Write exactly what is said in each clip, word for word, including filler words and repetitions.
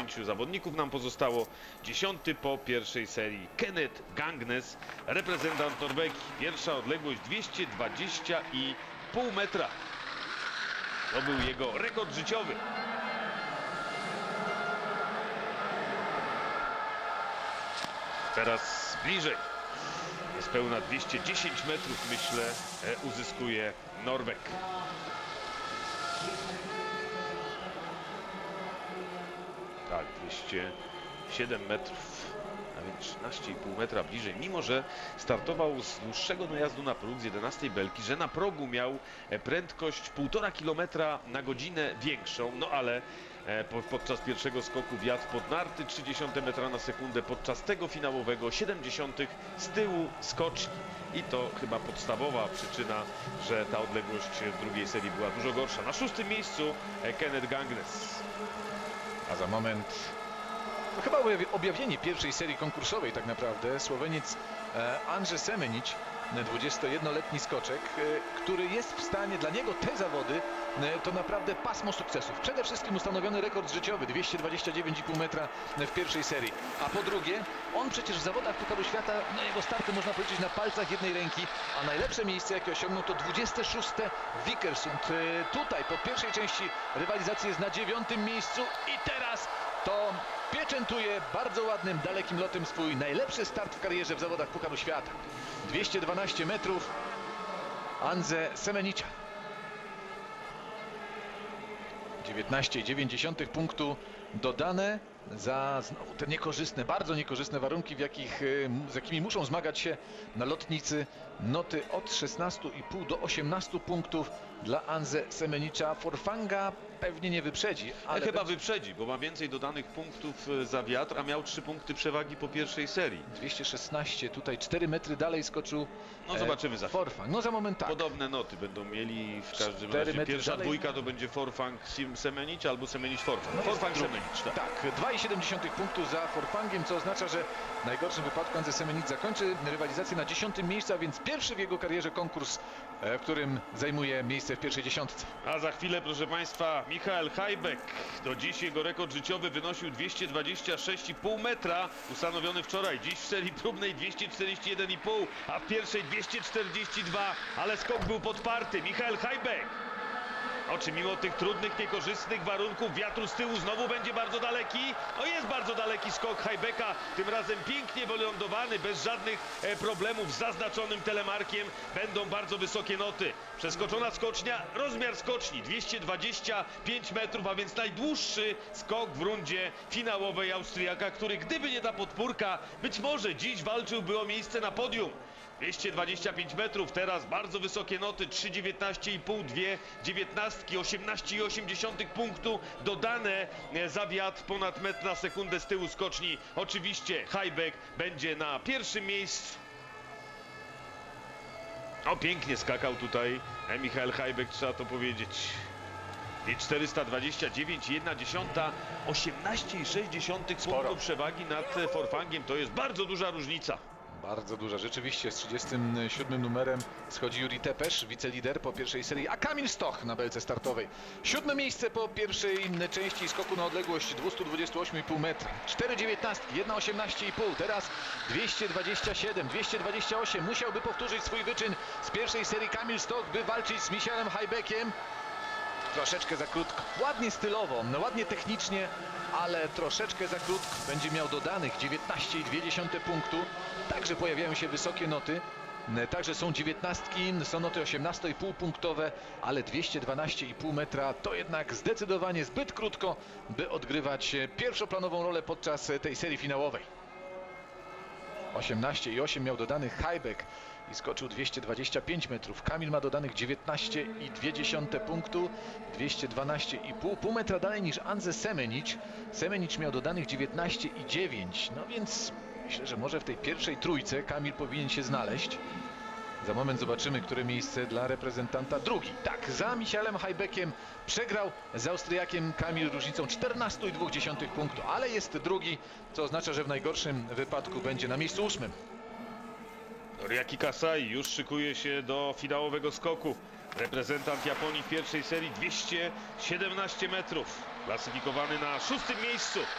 dziewięciu zawodników nam pozostało. Dziesiąty po pierwszej serii Kenneth Gangnes, reprezentant Norwegii. Pierwsza odległość dwieście dwadzieścia i pół metra. To był jego rekord życiowy. Teraz bliżej. Niespełna dwieście dziesięć metrów, myślę, uzyskuje Norweg. Tak, dwieście siedem metrów, a więc trzynaście i pół metra bliżej. Mimo że startował z dłuższego najazdu na próg z jedenastej belki, że na progu miał prędkość półtora kilometra na godzinę większą, no ale podczas pierwszego skoku wiatr pod narty trzydzieści metra na sekundę, podczas tego finałowego siedemdziesiąt z tyłu skoczni. I to chyba podstawowa przyczyna, że ta odległość w drugiej serii była dużo gorsza. Na szóstym miejscu Kenneth Gangnes. A za moment to chyba objawienie pierwszej serii konkursowej tak naprawdę. Słoweniec Andrzej Semenić, dwudziestojednoletni skoczek, który jest w stanie, dla niego te zawody to naprawdę pasmo sukcesów. Przede wszystkim ustanowiony rekord życiowy dwieście dwadzieścia dziewięć i pół metra w pierwszej serii. A po drugie, on przecież w zawodach Pucharu Świata, no jego starty można policzyć na palcach jednej ręki, a najlepsze miejsce jakie osiągnął to dwudzieste szóste Vikersund. Tutaj po pierwszej części rywalizacji jest na dziewiątym miejscu i teraz to pieczętuje bardzo ładnym, dalekim lotem swój najlepszy start w karierze w zawodach Pucharu Świata. dwieście dwanaście metrów Andrzej Semenicia. dziewiętnaście przecinek dziewięć punktu dodane za znowu te niekorzystne, bardzo niekorzystne warunki, w jakich, z jakimi muszą zmagać się na lotnicy. Noty od szesnastu i pół do osiemnastu punktów dla Andrzej Semenicza. Forfanga pewnie nie wyprzedzi, ale chyba będzie... wyprzedzi, bo ma więcej dodanych punktów za wiatr, a miał trzy punkty przewagi po pierwszej serii. dwieście szesnaście, tutaj cztery metry dalej skoczył. No zobaczymy za chwilę. Forfang, no za moment tak. Podobne noty będą mieli w każdym razie. Pierwsza dalej... dwójka to będzie Forfang Semenić albo Semenić Forfang. No Forfang Semenić, tak. Tak, dwa przecinek siedem punktu za Forfangiem, co oznacza, że w najgorszym wypadku Andrzej Semenić zakończy rywalizację na dziesiątym miejscu, a więc pierwszy w jego karierze konkurs, w którym zajmuje miejsce w pierwszej dziesiątce. A za chwilę, proszę Państwa, Michael Hajbek. Do dziś jego rekord życiowy wynosił dwieście dwadzieścia sześć i pół metra, ustanowiony wczoraj. Dziś w serii próbnej dwieście czterdzieści jeden i pół, a w pierwszej dwieście czterdzieści dwa, ale skok był podparty. Michael Hajbek. Oczy mimo tych trudnych, niekorzystnych warunków wiatru z tyłu znowu będzie bardzo daleki. O, jest bardzo daleki skok Hajbeka, tym razem pięknie wylądowany, bez żadnych e, problemów z zaznaczonym telemarkiem. Będą bardzo wysokie noty. Przeskoczona skocznia, rozmiar skoczni dwieście dwadzieścia pięć metrów, a więc najdłuższy skok w rundzie finałowej Austriaka, który gdyby nie ta podpórka, być może dziś walczyłby o miejsce na podium. dwieście dwadzieścia pięć metrów, teraz bardzo wysokie noty, trzy dziewiętnaście i pół, dwie dziewiętnastki, osiemnaście i osiem punktu dodane za wiatr, ponad metr na sekundę z tyłu skoczni. Oczywiście Hajbek będzie na pierwszym miejscu. O, pięknie skakał tutaj Michael Hajbek, trzeba to powiedzieć. I czterysta dwadzieścia dziewięć i jedna dziesiąta, osiemnaście i sześć punktu przewagi nad Forfangiem, to jest bardzo duża różnica. Bardzo duża, rzeczywiście. Z trzydziestym siódmym numerem schodzi Juri Tepesz, wicelider po pierwszej serii, a Kamil Stoch na belce startowej. Siódme miejsce po pierwszej części skoku na odległość dwieście dwadzieścia osiem i pół metra. cztery dziewiętnastki, jedna osiemnaście i pół, teraz dwieście dwadzieścia siedem, dwieście dwadzieścia osiem. Musiałby powtórzyć swój wyczyn z pierwszej serii Kamil Stoch, by walczyć z Michalem Hajbekiem. Troszeczkę za krótko. Ładnie stylowo, no ładnie technicznie, ale troszeczkę za krótko. Będzie miał dodanych dziewiętnaście i dwie punktu. Także pojawiają się wysokie noty. Także są dziewiętnastki, są noty osiemnaście i pół punktowe, ale dwieście dwanaście i pół metra to jednak zdecydowanie zbyt krótko, by odgrywać pierwszoplanową rolę podczas tej serii finałowej. osiemnaście i osiem miał dodanych Hajbek i skoczył dwieście dwadzieścia pięć metrów. Kamil ma dodanych dziewiętnaście i dwie punktu, dwieście dwanaście i pół, pół metra dalej niż Andrzej Semenić. Semenić miał dodanych dziewiętnaście i dziewięć, no więc myślę, że może w tej pierwszej trójce Kamil powinien się znaleźć. Za moment zobaczymy, które miejsce dla reprezentanta. Drugi, tak, za Michalem Hajbekiem przegrał z Austriakiem Kamil różnicą czternaście i dwie punktu, ale jest drugi, co oznacza, że w najgorszym wypadku będzie na miejscu ósmym. Noriaki Kasai już szykuje się do finałowego skoku. Reprezentant Japonii w pierwszej serii dwieście siedemnaście metrów. Klasyfikowany na szóstym miejscu.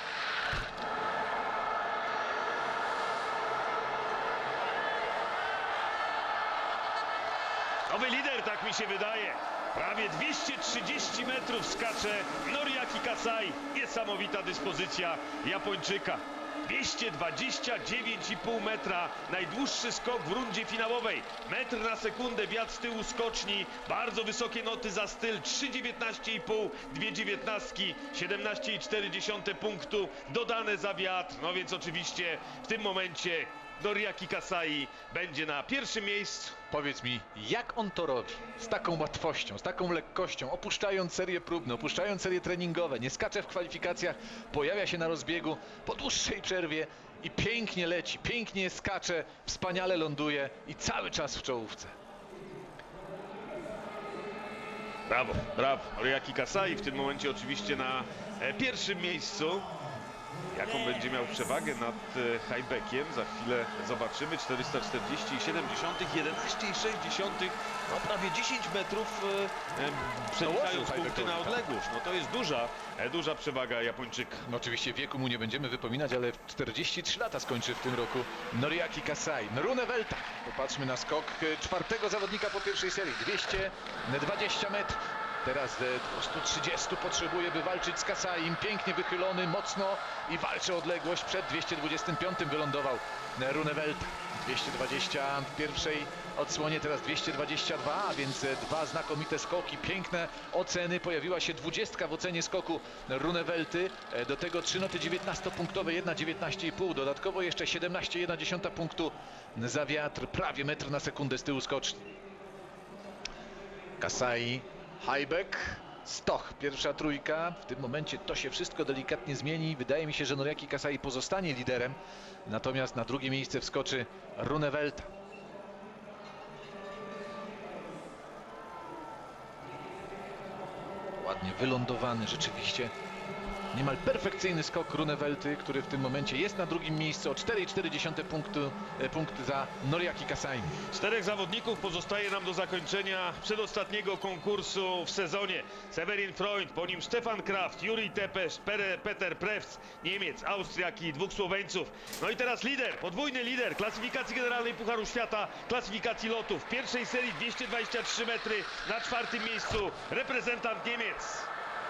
Nowy lider, tak mi się wydaje. Prawie dwieście trzydzieści metrów skacze Noriaki Kasai. Niesamowita dyspozycja Japończyka. dwieście dwadzieścia dziewięć i pół metra. Najdłuższy skok w rundzie finałowej. Metr na sekundę, wiatr z tyłu skoczni. Bardzo wysokie noty za styl. trzy dziewiętnaście i pół, dwie dziewiętnastki, siedemnaście i cztery dziesiąte punktu dodane za wiatr. No więc oczywiście w tym momencie Noriaki Kasai będzie na pierwszym miejscu. Powiedz mi, jak on to robi? Z taką łatwością, z taką lekkością, opuszczając serie próbne, opuszczając serie treningowe, nie skacze w kwalifikacjach, pojawia się na rozbiegu po dłuższej przerwie i pięknie leci, pięknie skacze, wspaniale ląduje i cały czas w czołówce. Brawo, brawo. Noriaki Kasai w tym momencie oczywiście na e, pierwszym miejscu. Jaką będzie miał przewagę nad e, Hajbekiem? Za chwilę zobaczymy. czterysta czterdzieści i siedem dziesiątych, jedenaście i sześć dziesiątych, no prawie dziesięć metrów e, e, przeliczając Dołożył punkty na Hajbekowi, odległość. No to jest duża, e, duża przewaga Japończyka. No oczywiście wieku mu nie będziemy wypominać, ale czterdzieści trzy lata skończy w tym roku Noriaki Kasai. Runevelta. Popatrzmy na skok czwartego zawodnika po pierwszej serii. dwieście dwadzieścia metrów. Teraz dwieście trzydzieści potrzebuje, by walczyć z Kasaim. Pięknie wychylony, mocno i walczy o odległość. Przed dwieście dwudziestym piątym wylądował Runevelta. dwieście dwadzieścia w pierwszej odsłonie, teraz dwieście dwadzieścia dwa, a więc dwa znakomite skoki, piękne oceny. Pojawiła się dwudziestka w ocenie skoku Runevelty. Do tego trzy noty dziewiętnastopunktowe, jedna dziewiętnaście i pół. Dodatkowo jeszcze siedemnaście i jedna dziesiąta punktu za wiatr. Prawie metr na sekundę z tyłu skoczni. Kasai, Hajbek, Stoch, pierwsza trójka. W tym momencie to się wszystko delikatnie zmieni. Wydaje mi się, że Noriaki Kasai pozostanie liderem. Natomiast na drugie miejsce wskoczy Runevelta. Ładnie wylądowany rzeczywiście. Niemal perfekcyjny skok Runevelty, który w tym momencie jest na drugim miejscu o cztery i cztery dziesiąte punktu, e, punkt za Noriaki Kasai. Czterech zawodników pozostaje nam do zakończenia przedostatniego konkursu w sezonie. Severin Freund, po nim Stefan Kraft, Juri Tepes, Pere, Peter Prevc, Niemiec, Austriak i dwóch Słoweńców. No i teraz lider, podwójny lider klasyfikacji generalnej Pucharu Świata, klasyfikacji lotów. W pierwszej serii dwieście dwadzieścia trzy metry, na czwartym miejscu reprezentant Niemiec.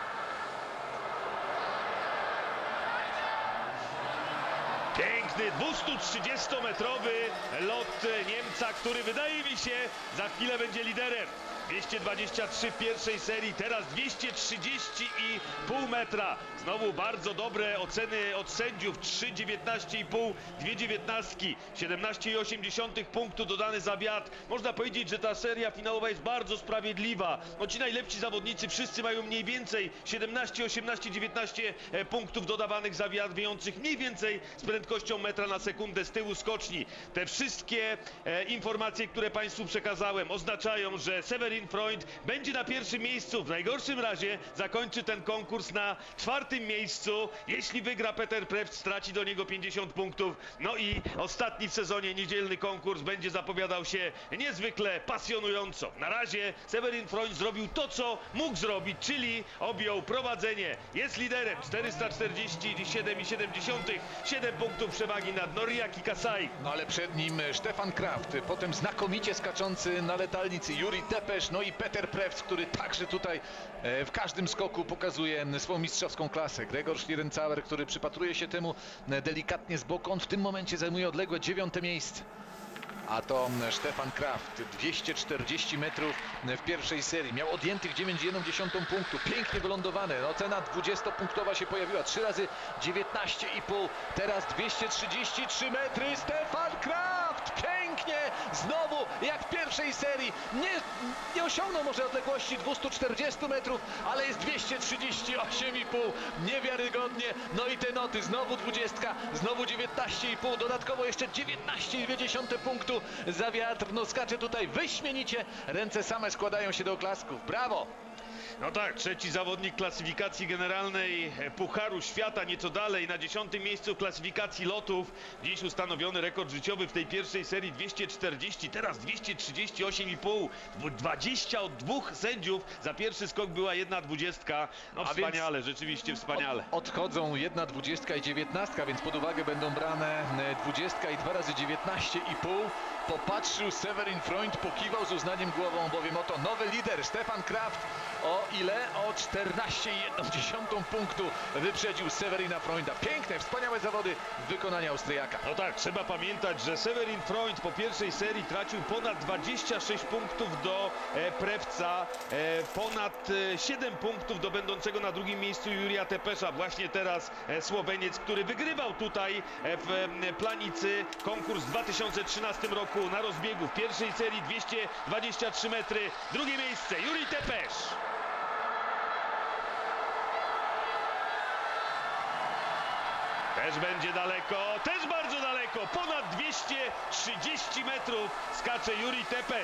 Piękny dwieście trzydziestometrowy lot Niemca, który wydaje mi się za chwilę będzie liderem. dwieście dwadzieścia trzy w pierwszej serii, teraz dwieście trzydzieści i pół metra. Znowu bardzo dobre oceny od sędziów. trzy dziewiętnaście i pół, dwie dziewiętnastki, siedemnaście i osiem dziesiątych punktu dodany za wiatr. Można powiedzieć, że ta seria finałowa jest bardzo sprawiedliwa. No ci najlepsi zawodnicy wszyscy mają mniej więcej siedemnaście, osiemnaście, dziewiętnaście punktów dodawanych za wiatr, wiejących mniej więcej z prędkością metra na sekundę z tyłu skoczni. Te wszystkie e, informacje, które Państwu przekazałem, oznaczają, że Severin Freund będzie na pierwszym miejscu. W najgorszym razie zakończy ten konkurs na czwartym miejscu. Jeśli wygra Peter Prevc, straci do niego pięćdziesiąt punktów. No i ostatni w sezonie niedzielny konkurs będzie zapowiadał się niezwykle pasjonująco. Na razie Severin Freund zrobił to, co mógł zrobić, czyli objął prowadzenie. Jest liderem, czterysta czterdzieści siedem i siedem dziesiątych, siedem punktów przewagi nad Noriaki Kasai. No ale przed nim Stefan Kraft, potem znakomicie skaczący na letalnicy Juri Tepes, no i Peter Prevc, który także tutaj e, w każdym skoku pokazuje swoją mistrzowską klasę. Gregor Schlierenzauer, który przypatruje się temu e, delikatnie z boku, on w tym momencie zajmuje odległe dziewiąte miejsce. A to Stefan Kraft, dwieście czterdzieści metrów w pierwszej serii. Miał odjętych dziewięć i jedną dziesiątą punktu. Pięknie wylądowane. No, cena dwudziestopunktowa się pojawiła. trzy razy dziewiętnaście i pół. Teraz dwieście trzydzieści trzy metry. Stefan Kraft! Pięknie! Znowu jak w pierwszej serii. Nie, nie osiągnął może odległości dwieście czterdzieści metrów, ale jest dwieście trzydzieści osiem i pół. Niewiarygodnie. No i te noty. Znowu dwudziestka. Znowu dziewiętnaście i pół. Dodatkowo jeszcze dziewiętnaście i dwie dziesiąte punktu za wiatr. No skacze tutaj wyśmienicie. Ręce same składają się do oklasków. Brawo! No tak, trzeci zawodnik klasyfikacji generalnej Pucharu Świata, nieco dalej, na dziesiątym miejscu klasyfikacji lotów. Dziś ustanowiony rekord życiowy w tej pierwszej serii dwieście czterdzieści, teraz dwieście trzydzieści osiem i pół. dwadzieścia od dwóch sędziów, za pierwszy skok była jedna dwudziestka. No A wspaniale, więc rzeczywiście wspaniale. Od, odchodzą jedna dwudziestka i dziewiętnastka, więc pod uwagę będą brane e, dwudziestka i dwa razy dziewiętnaście i pół. Popatrzył Severin Freund, pokiwał z uznaniem głową, bowiem oto nowy lider Stefan Kraft o ile? O czternaście i jedną dziesiątą punktu wyprzedził Severina Freunda. Piękne, wspaniałe zawody w wykonaniu Austriaka. No tak, trzeba pamiętać, że Severin Freund po pierwszej serii tracił ponad dwadzieścia sześć punktów do e, Prewca, e, ponad e, siedem punktów do będącego na drugim miejscu Jurija Tepesza. Właśnie teraz e, Słoweniec, który wygrywał tutaj e, w e, Planicy konkurs w dwa tysiące trzynastym roku na rozbiegu w pierwszej serii dwieście dwadzieścia trzy metry. Drugie miejsce Jurij Tepesz. Też będzie daleko, też bardzo daleko, ponad dwieście trzydzieści metrów skacze Jurij Tepesz.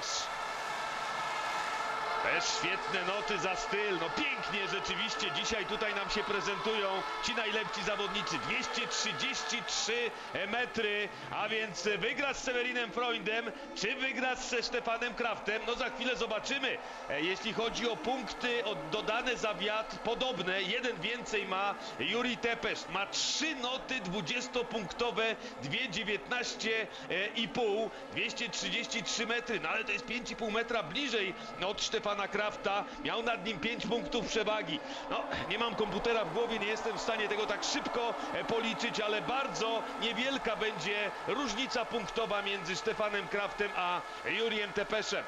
Też świetne noty za styl, no pięknie rzeczywiście dzisiaj tutaj nam się prezentują ci najlepsi zawodnicy. dwieście trzydzieści trzy metry, a więc wygra z Severinem Freundem, czy wygra ze Stefanem Kraftem, no za chwilę zobaczymy. E, Jeśli chodzi o punkty o dodane za wiatr, podobne, jeden więcej ma Jurij Tepesz, ma trzy noty dwudziestopunktowe, dwie dziewiętnaście i pół, dwieście trzydzieści trzy metry, no ale to jest pięć i pół metra bliżej od Stefana Krafta, miał nad nim pięć punktów przewagi. No, nie mam komputera w głowie, nie jestem w stanie tego tak szybko e, policzyć, ale bardzo niewielka będzie różnica punktowa między Stefanem Kraftem a Jurijem Tepeszem.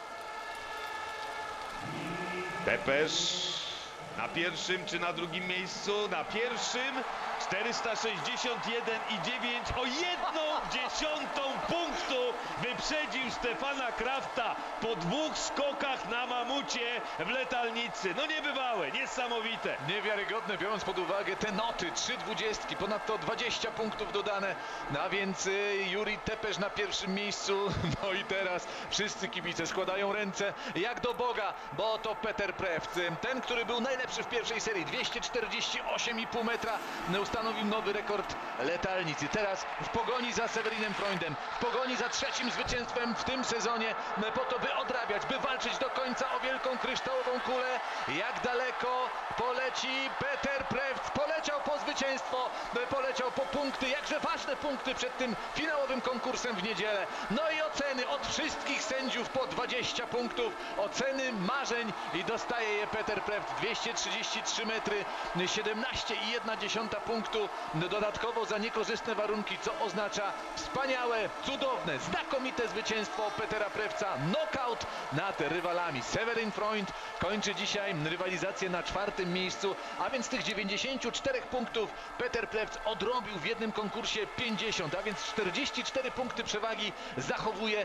Tepesz na pierwszym czy na drugim miejscu? Na pierwszym czterysta sześćdziesiąt jeden i dziewięć, o jedną dziesiątą punktu wyprzedził Stefana Krafta po dwóch skokach na mamucie w Letalnicy. No niebywałe, niesamowite. Niewiarygodne, biorąc pod uwagę te noty, trzy dwudziestki, ponadto dwadzieścia punktów dodane, no a więc y, Jurij Tepesz na pierwszym miejscu, no i teraz wszyscy kibice składają ręce jak do Boga, bo to Peter Prewc, ten, który był najlepszy w pierwszej serii, dwieście czterdzieści osiem i pół metra, ustanowił nowy rekord Letalnicy. Teraz w pogoni za Severinem Freundem, w pogoni za trzecim zwycięstwem w tym sezonie, po to, by odrabiać, by walczyć do końca o wielką kryształową kulę. Jak daleko poleci Peter Prewc? Poleciał po zwycięstwo, poleciał po punkty, jakże ważne punkty przed tym finałowym konkursem w niedzielę. No i oceny od wszystkich sędziów po dwadzieścia punktów, oceny marzeń i dostaje je Peter Prewc. dwieście trzydzieści trzy metry, siedemnaście i jedna dziesiąta punktu dodatkowo za niekorzystne warunki, co oznacza wspaniałe, cudowne, znakomite zwycięstwo Petera Prewca, knockout nad rywalami. Severin Freund kończy dzisiaj rywalizację na czwartym miejscu, a więc z tych dziewięćdziesięciu czterech punktów Peter Prewc odrobił w jednym konkursie pięćdziesiąt, a więc czterdzieści cztery punkty przewagi zachowuje,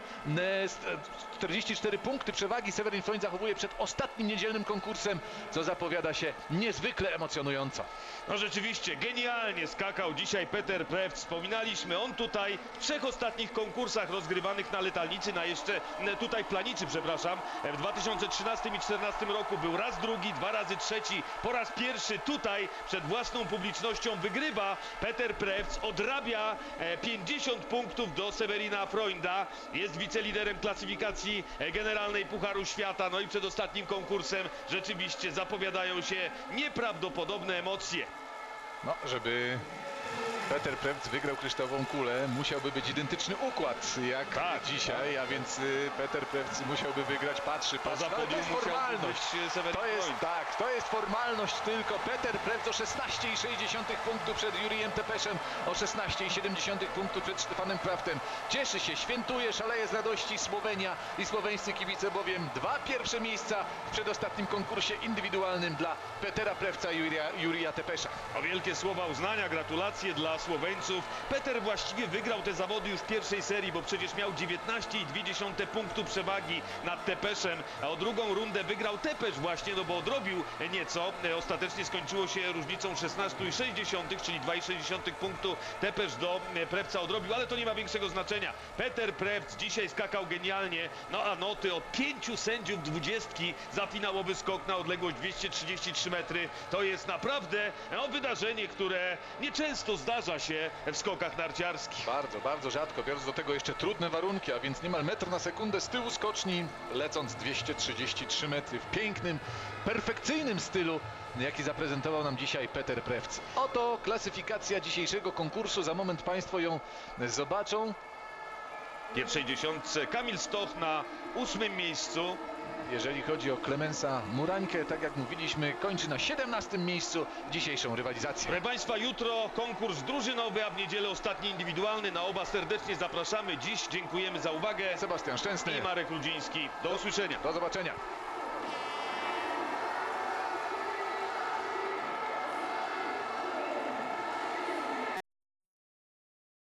czterdzieści cztery punkty przewagi Severin Freund zachowuje przed ostatnim niedzielnym konkursem, co zapowiada się niezwykle emocjonująco. No rzeczywiście, genialnie skakał dzisiaj Peter Prewc. Wspominaliśmy, on tutaj w trzech ostatnich konkursach rozgrywanych na Letalnicy, na jeszcze tutaj Planicy, przepraszam, w dwa tysiące trzynastym i dwa tysiące czternastym roku był raz drugi, dwa razy trzeci, po raz pierwszy tutaj przed własną publicznością wygrywa Peter Prewc, odrabia pięćdziesiąt punktów do Severina Freunda, jest wiceliderem klasyfikacji generalnej Pucharu Świata, no i przed ostatnim konkursem rzeczywiście zapowiadają się nieprawdopodobne emocje. No, żeby Peter Prewc wygrał kryształową kulę, musiałby być identyczny układ jak tak, dzisiaj, tak. A więc y, Peter Prewc musiałby wygrać, patrzy, patrzy, Poza ale to jest formalność. To jest, tak, to jest formalność tylko. Peter Prewc o szesnaście i sześć dziesiątych punktu przed Jurijem Tepeszem, o szesnaście i siedem dziesiątych punktu przed Stefanem Kraftem. Cieszy się, świętuje, szaleje z radości Słowenia i słoweńscy kibice, bowiem dwa pierwsze miejsca w przedostatnim konkursie indywidualnym dla Petera Prewca i Jurija, Jurija Tepesza. O wielkie słowa uznania, gratulacje dla dla Słoweńców. Peter właściwie wygrał te zawody już w pierwszej serii, bo przecież miał dziewiętnaście i dwie dziesiąte punktu przewagi nad Tepeszem, a o drugą rundę wygrał Tepesz właśnie, no bo odrobił nieco. Ostatecznie skończyło się różnicą szesnaście i sześć dziesiątych, czyli dwa i sześć dziesiątych punktu. Tepesz do Prewca odrobił, ale to nie ma większego znaczenia. Peter Prewc dzisiaj skakał genialnie, no a noty od pięciu sędziów dwudziestki za finałowy skok na odległość dwieście trzydzieści trzy metry. To jest naprawdę no, wydarzenie, które nieczęsto zdarza się w skokach narciarskich. Bardzo, bardzo rzadko, biorąc do tego jeszcze trudne warunki, a więc niemal metr na sekundę z tyłu skoczni, lecąc dwieście trzydzieści trzy metry w pięknym, perfekcyjnym stylu, jaki zaprezentował nam dzisiaj Peter Prewc. Oto klasyfikacja dzisiejszego konkursu, za moment Państwo ją zobaczą. W pierwszej dziesiątce Kamil Stoch na ósmym miejscu. Jeżeli chodzi o Klemensa Murańkę, tak jak mówiliśmy, kończy na siedemnastym miejscu dzisiejszą rywalizację. Proszę Państwa, jutro konkurs drużynowy, a w niedzielę ostatni indywidualny. Na oba serdecznie zapraszamy. Dziś dziękujemy za uwagę. Sebastian Szczęsny. I Marek Rudziński. Do usłyszenia. Do zobaczenia.